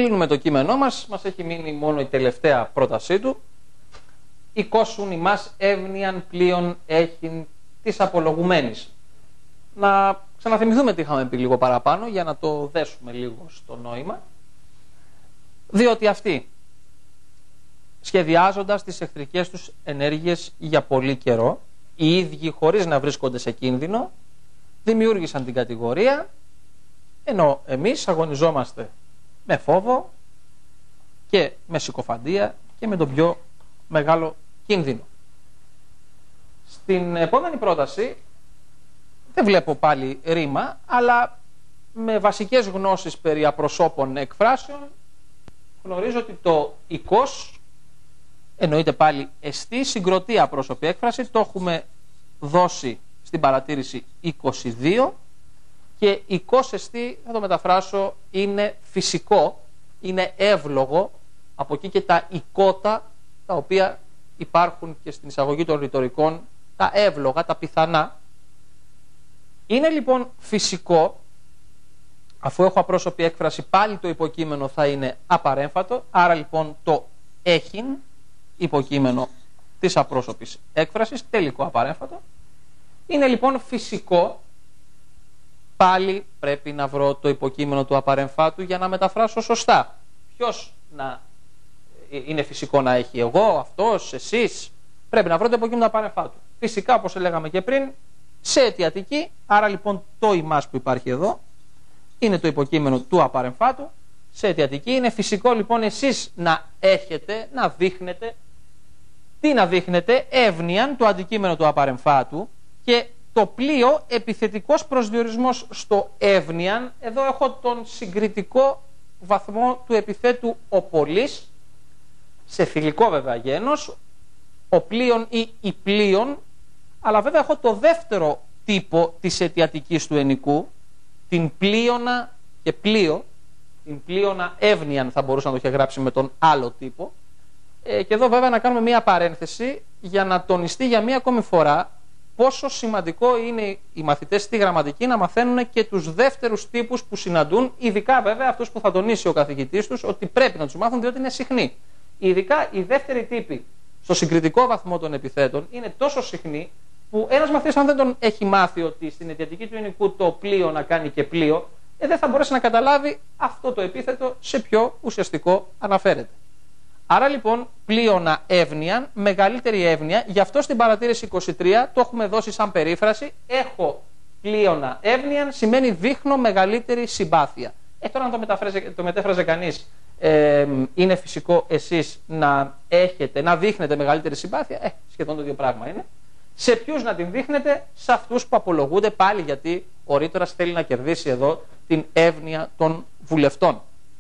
κλείνουμε το κείμενό μας. Μας έχει μείνει μόνο η τελευταία πρότασή του. «Οικόσουν ημάς εύνοιαν πλοίον έχειν της απολογουμένης». Να ξαναθυμηθούμε τι είχαμε πει λίγο παραπάνω για να το δέσουμε λίγο στο νόημα. Διότι αυτοί, σχεδιάζοντας τις εχθρικές τους ενέργειες για πολύ καιρό, οι ίδιοι χωρίς να βρίσκονται σε κίνδυνο, δημιούργησαν την κατηγορία, ενώ εμείς αγωνιζόμαστε με φόβο και με συκοφαντία και με τον πιο μεγάλο κίνδυνο. Στην επόμενη πρόταση δεν βλέπω πάλι ρήμα, αλλά με βασικές γνώσεις περί απροσώπων εκφράσεων γνωρίζω ότι το «οικός» εννοείται πάλι εστί, συγκροτεί απρόσωπη έκφραση, το έχουμε δώσει στην παρατήρηση 22 και «οικός εστί» θα το μεταφράσω είναι φυσικό, είναι εύλογο, από εκεί και τα «οικότα» τα οποία υπάρχουν και στην εισαγωγή των ρητορικών, τα εύλογα, τα πιθανά. Είναι λοιπόν φυσικό, αφού έχω απρόσωπη έκφραση πάλι το υποκείμενο θα είναι απαρέμφατο, άρα λοιπόν το έχειν, υποκείμενο της απρόσωπης έκφρασης, τελικό απαρέμφατο. Είναι λοιπόν φυσικό, πάλι πρέπει να βρω το υποκείμενο του απαρεμφάτου για να μεταφράσω σωστά. Ποιος να είναι φυσικό να έχει, εγώ, αυτός, εσείς? Πρέπει να βρω το υποκείμενο του απαρεμφάτου. Φυσικά, όπως λέγαμε και πριν, σε αιτιατική, άρα λοιπόν το ημάς που υπάρχει εδώ είναι το υποκείμενο του απαρεμφάτου. Σε αιτιατική είναι φυσικό λοιπόν εσείς να έχετε, να δείχνετε. Τι να δείχνετε? Εύνοιαν, το αντικείμενο του απαρεμφάτου, και το πλοίο επιθετικός προσδιορισμός στο εύνοιαν. Εδώ έχω τον συγκριτικό βαθμό του επιθέτου ο πολύς, σε θηλυκό βέβαια γένος, ο πλοίον ή η πλοίον, αλλά βέβαια έχω το δεύτερο τύπο της αιτιατικής του ενικού, την πλοίωνα και πλοίο, την πλοίωνα εύνοιαν θα μπορούσα να το είχε γράψει με τον άλλο τύπο. Και εδώ βέβαια να κάνουμε μία παρένθεση για να τονιστεί για μία ακόμη φορά πόσο σημαντικό είναι οι μαθητές στη γραμματική να μαθαίνουν και τους δεύτερους τύπους που συναντούν, ειδικά βέβαια αυτούς που θα τονίσει ο καθηγητής τους ότι πρέπει να τους μάθουν διότι είναι συχνοί. Ειδικά οι δεύτεροι τύποι στο συγκριτικό βαθμό των επιθέτων είναι τόσο συχνοί που ένας μαθητής, αν δεν τον έχει μάθει ότι στην αιτιατική του ενικού το πλοίο να κάνει και πλοίο, δεν θα μπορέσει να καταλάβει αυτό το επίθετο σε ποιο ουσιαστικό αναφέρεται. Άρα λοιπόν πλοίωνα εύνοιαν, μεγαλύτερη εύνοια, γι' αυτό στην παρατήρηση 23 το έχουμε δώσει σαν περίφραση, έχω πλοίωνα εύνοιαν σημαίνει δείχνω μεγαλύτερη συμπάθεια. Τώρα αν το μετέφραζε κανείς, είναι φυσικό εσείς να έχετε, να δείχνετε μεγαλύτερη συμπάθεια, σχεδόν το ίδιο πράγμα είναι. Σε ποιους να την δείχνετε? Σε αυτούς που απολογούνται, πάλι γιατί ο ρήτορας θέλει να κερδίσει εδώ την εύνοια των βουλευτών.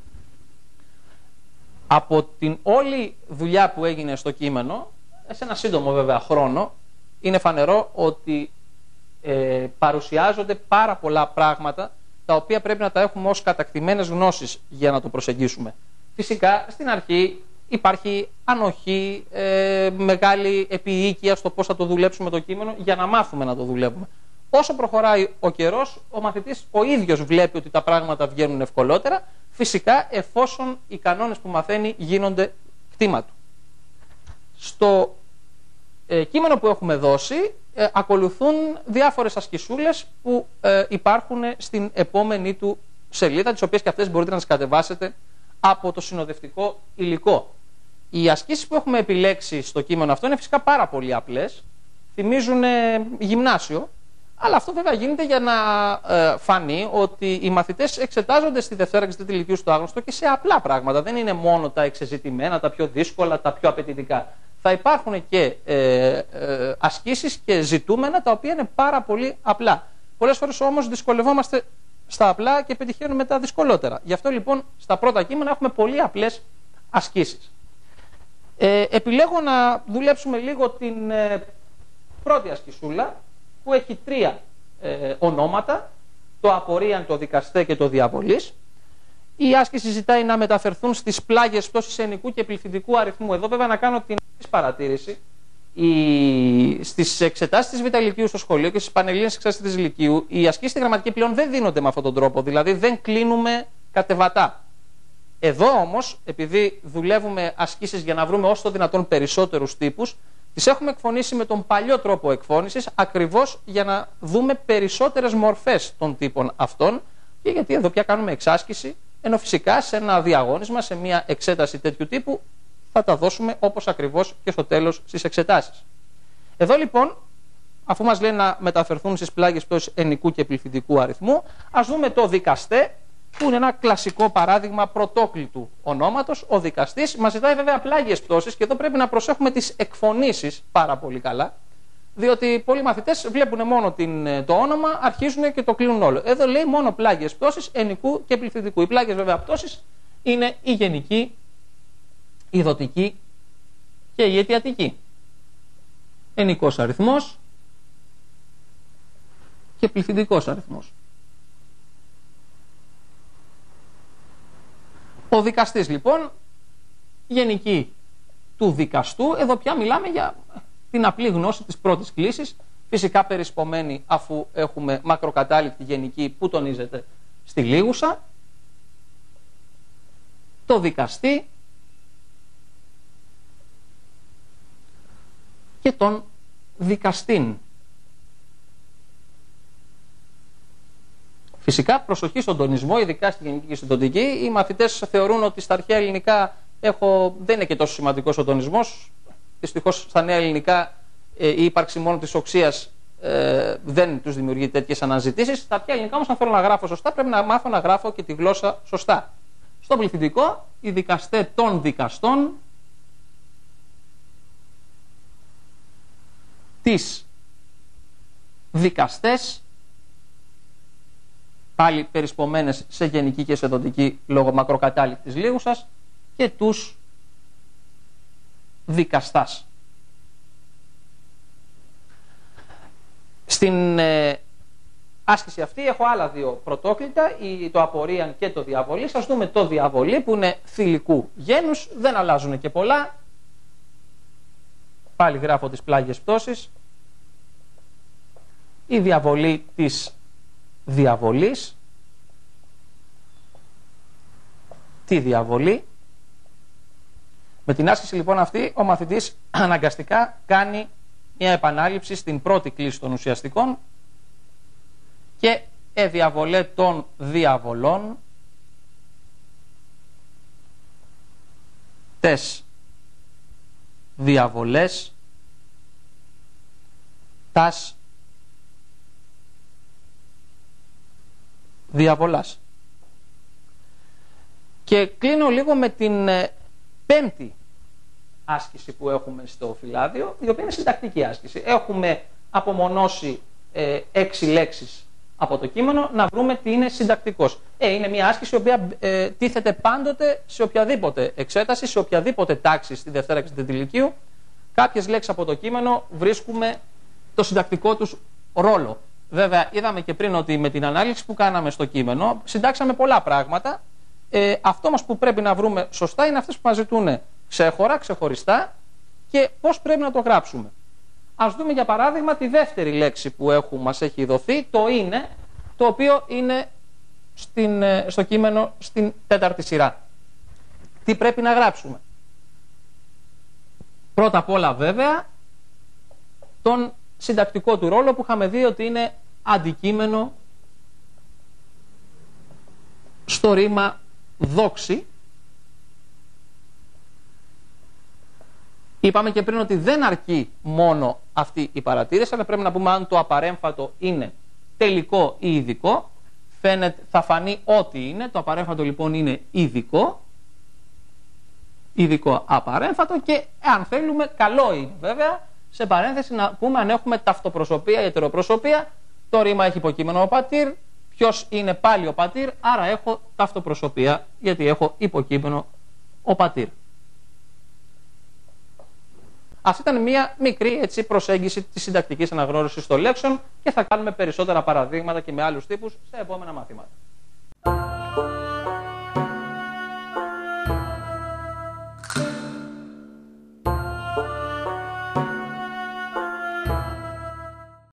Από την όλη δουλειά που έγινε στο κείμενο, σε ένα σύντομο βέβαια χρόνο, είναι φανερό ότι παρουσιάζονται πάρα πολλά πράγματα τα οποία πρέπει να τα έχουμε ως κατακτημένες γνώσεις για να το προσεγγίσουμε. Φυσικά στην αρχή υπάρχει ανοχή, μεγάλη επιοίκεια στο πώς θα το δουλέψουμε το κείμενο για να μάθουμε να το δουλεύουμε. Όσο προχωράει ο καιρός, ο μαθητής ο ίδιος βλέπει ότι τα πράγματα βγαίνουν ευκολότερα, φυσικά εφόσον οι κανόνες που μαθαίνει γίνονται κτήμα του. Στο κείμενο που έχουμε δώσει ακολουθούν διάφορες ασκησούλες που υπάρχουν στην επόμενη του σελίδα, τις οποίες και αυτές μπορείτε να τις κατεβάσετε από το συνοδευτικό υλικό. Οι ασκήσεις που έχουμε επιλέξει στο κείμενο αυτό είναι φυσικά πάρα πολύ απλές, θυμίζουν γυμνάσιο, αλλά αυτό βέβαια γίνεται για να φανεί ότι οι μαθητές εξετάζονται στη Δευτέρα και στη Τρίτη Λυκείου στο άγνωστο και σε απλά πράγματα. Δεν είναι μόνο τα εξεζητημένα, τα πιο δύσκολα, τα πιο απαιτητικά. Θα υπάρχουν και ασκήσεις και ζητούμενα τα οποία είναι πάρα πολύ απλά. Πολλές φορές όμως δυσκολευόμαστε στα απλά και πετυχαίνουμε τα δυσκολότερα. Γι' αυτό λοιπόν στα πρώτα κείμενα έχουμε πολύ απλές ασκήσεις. Επιλέγω να δουλέψουμε λίγο την πρώτη ασκησούλα που έχει τρία ονόματα, το απορρίαν, το δικαστέ και το διαβολής. Η άσκηση ζητάει να μεταφερθούν στις πλάγιες πτώσεις ενικού και πληθυντικού αριθμού. Εδώ βέβαια να κάνω την παρατήρηση. Στις εξετάσεις της Β' Λυκείου στο σχολείο και στις πανελλήνιες εξετάσεις της Λυκείου, οι ασκήσεις στη γραμματική πλέον δεν δίνονται με αυτόν τον τρόπο, δηλαδή δεν κλείνουμε κατεβατά. Εδώ όμως, επειδή δουλεύουμε ασκήσεις για να βρούμε όσο το δυνατόν περισσότερους τύπους, τις έχουμε εκφωνήσει με τον παλιό τρόπο εκφώνησης, ακριβώς για να δούμε περισσότερες μορφές των τύπων αυτών, και γιατί εδώ πια κάνουμε εξάσκηση, ενώ φυσικά σε ένα διαγώνισμα, σε μια εξέταση τέτοιου τύπου, θα τα δώσουμε όπως ακριβώς και στο τέλος στις εξετάσεις. Εδώ λοιπόν, αφού μας λέει να μεταφερθούμε στις πλάγιες πτώσεις ενικού και πληθυντικού αριθμού, ας δούμε το δικαστέ, που είναι ένα κλασικό παράδειγμα πρωτόκλητου ονόματος. Ο δικαστής μας ζητάει βέβαια πλάγιες πτώσεις, και εδώ πρέπει να προσέχουμε τις εκφωνήσεις πάρα πολύ καλά, διότι πολλοί μαθητές βλέπουν μόνο το όνομα, αρχίζουν και το κλείνουν όλο. Εδώ λέει μόνο πλάγιες πτώσεις ενικού και πληθυντικού. Οι πλάγιες βέβαια πτώσεις είναι η γενική, η δοτική και η αιτιατική. Ενικός αριθμός και πληθυντικός αριθμός. Ο δικαστής λοιπόν, γενική του δικαστού, εδώ πια μιλάμε για την απλή γνώση της πρώτης κλίσης, φυσικά περισπομένη αφού έχουμε μακροκατάληκτη γενική που τονίζεται στη λίγουσα. Το δικαστή και τον δικαστήν. Φυσικά προσοχή στον τονισμό, ειδικά στη γενική και στην δοτική. Οι μαθητές θεωρούν ότι στα αρχαία ελληνικά δεν είναι και τόσο σημαντικός ο τονισμός. Δυστυχώς στα νέα ελληνικά η ύπαρξη μόνο της οξείας δεν τους δημιουργεί τέτοιες αναζητήσεις. Στα αρχαία ελληνικά όμως, αν θέλω να γράφω σωστά, πρέπει να μάθω να γράφω και τη γλώσσα σωστά. Στο πληθυντικό, οι δικαστέ των δικαστών, τις δικαστές, πάλι περισπομένες σε γενική και σε δοτική λόγω μακροκατάληκτης λίγουσας, και τους δικαστάς. Στην άσκηση αυτή έχω άλλα δύο πρωτόκλητα, το απορρίαν και το διαβολή. Σας δούμε το διαβολή που είναι θηλυκού γένους, δεν αλλάζουν και πολλά. Πάλι γράφω τις πλάγιες πτώσεις. Η διαβολή της διαβολής. Τη διαβολή. Με την άσκηση λοιπόν αυτή ο μαθητής αναγκαστικά κάνει μια επανάληψη στην πρώτη κλίση των ουσιαστικών και διαβολέ των διαβολών, τες διαβολές, τας διαβολάς. Και κλείνω λίγο με την πέμπτη άσκηση που έχουμε στο φυλάδιο, η οποία είναι συντακτική άσκηση. Έχουμε απομονώσει 6 λέξεις από το κείμενο, να βρούμε τι είναι συντακτικός. Είναι μια άσκηση η οποία τίθεται πάντοτε σε οποιαδήποτε εξέταση, σε οποιαδήποτε τάξη στη Δευτέρα και στην Τετηλικίου. Κάποιες λέξεις από το κείμενο βρίσκουμε το συντακτικό τους ρόλο. Βέβαια, είδαμε και πριν ότι με την ανάλυση που κάναμε στο κείμενο συντάξαμε πολλά πράγματα. Αυτό μας που πρέπει να βρούμε σωστά είναι αυτές που μας ζητούν ξέχωρα, ξεχωριστά, και πώς πρέπει να το γράψουμε. Ας δούμε για παράδειγμα τη δεύτερη λέξη που μας έχει δοθεί, το είναι, το οποίο είναι στο κείμενο στην τέταρτη σειρά. Τι πρέπει να γράψουμε? Πρώτα απ' όλα βέβαια τον συντακτικό του ρόλο που είχαμε δει ότι είναι αντικείμενο στο ρήμα δόξη. Είπαμε και πριν ότι δεν αρκεί μόνο αυτή η παρατήρηση, αλλά πρέπει να πούμε αν το απαρέμφατο είναι τελικό ή ειδικό. Θα φανεί ότι είναι. Το απαρέμφατο λοιπόν είναι ειδικό. Ειδικό απαρέμφατο, και αν θέλουμε καλό είναι βέβαια σε παρένθεση να πούμε αν έχουμε ταυτοπροσωπία ή ετεροπροσωπία. Το ρήμα έχει υποκείμενο ο πατήρ. Ποιος είναι πάλι ο πατήρ? Άρα έχω ταυτοπροσωπία γιατί έχω υποκείμενο ο πατήρ. Αυτή ήταν μια μικρή προσέγγιση της συντακτικής αναγνώρισης των λέξεων, και θα κάνουμε περισσότερα παραδείγματα και με άλλους τύπους σε επόμενα μαθήματα.